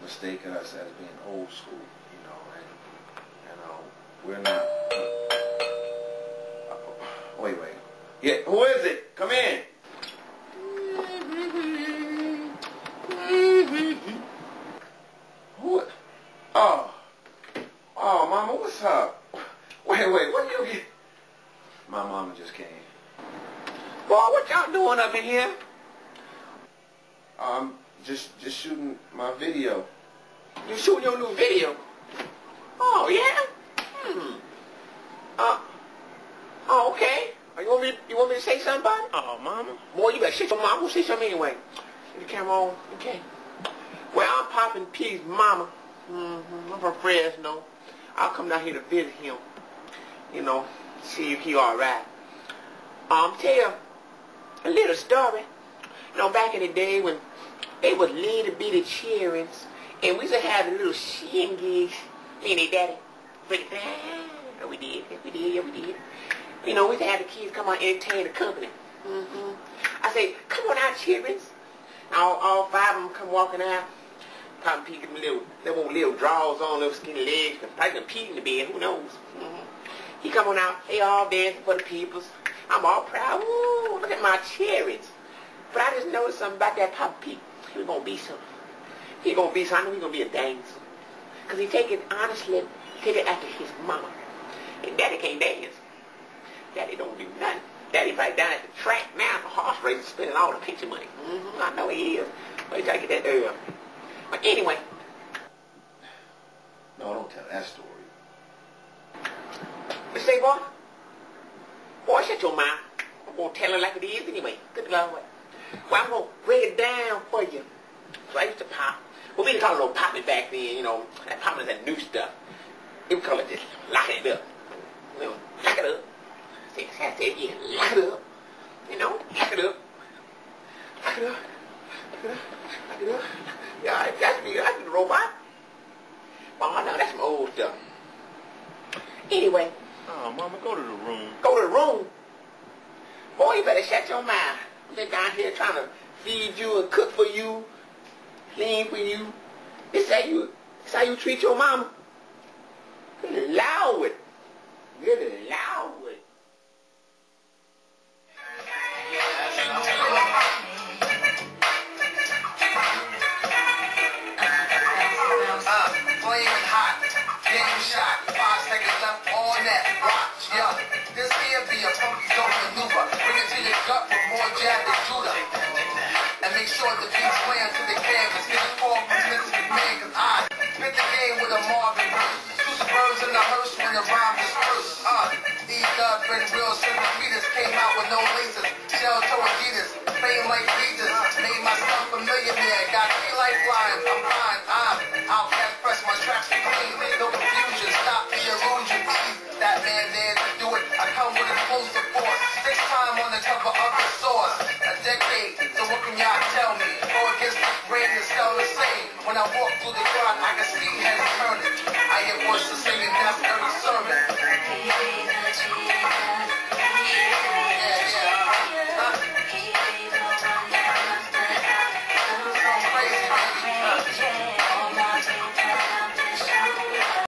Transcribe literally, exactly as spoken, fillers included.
mistake us as being old school, you know, and you know we're not. Uh, wait, wait. Yeah, who is it? Come in. Who? Oh, oh, Mama, what's up? Wait, wait, what you get? My mama just came. Boy, what y'all doing up in here? Um, just just shooting my video. You shooting your new video? Oh yeah. Hmm. Uh. Oh, okay. You want me? You want me to say something about it? Oh, Mama. Boy, you better say something. I'm gonna say something anyway. Get the camera on. Okay. Well, I'm Poppin Pete's mama. Mm-hmm. I'm from Fresno. I'll come down here to visit him. You know, see if he all right. Um, tell you a little story. You know, back in the day when they was little bitty children, and we used to have the little shingies. Me and they daddy. Yeah, we did. Yeah, we did. Yeah, we did. You know, we used to have the kids come out and entertain the company. Mm-hmm. I say, come on out, children. All, all five of them come walking out. Poppin Pete get them little, little, little drawers on, little skinny legs, and probably Pete in the bed, who knows. Mm-hmm. He come on out, they all dancing for the peoples. I'm all proud. Ooh, look at my cherries. But I just noticed something about that Poppin Pete. He was going to be something. He going to be something. I know he's going to be a dancer. Because he take it honestly, take it after his mama. And Daddy can't dance. Daddy don't do nothing. Daddy right down at the track now, the horse race, spending all the picture money. Mm-hmm, I know he is. But he try to get that there. But anyway. No, don't tell that story. But say, boy, boy, shut your mouth. I'm going to tell it like it is anyway. Good Lord. Well, I'm going to break it down for you. So I used to pop. Well, we didn't call it no popping back then, you know. That popping is that new stuff. We would call it just locking it up. You know, lock it up. Say, I said, yeah, lock it up. You know, lock it up. Lock it up. Lock it up. Lock it up. Yeah, that's me. That's the robot. Oh, no, that's some old stuff. Anyway. Oh, Mama, go to the room. Go to the room? Boy, you better shut your mouth. I've been down here trying to feed you and cook for you, clean for you. This how you, this how you treat your mama? Good Lord. Good Lord. Flaming hot, getting shot, five seconds left on that watch, yo. This here be a funky zone maneuver. Bring it to your gut with more jab than Judah. And make sure the beat slams to the canvas. Get a call from Mister McMahon, cause I spit the game with a Marvin verse. Two birds in the hearse when the rhyme disperse. Uh, E-Dub and Will Silver Peters came out with no laces. Shell toe Adidas, playing like leaders. Made myself a millionaire, got three lifelines. I'm fine, I'm outcast press, my tracks are clean. No confusion, stop the illusion. That man there to do it, I come with explosive force. Six time on the cover of the source. A decade, so what can y'all tell me? Go against the brain is still the same. When I walk through the crowd, I can see heads turning. I hear voices singing, that's every sermon.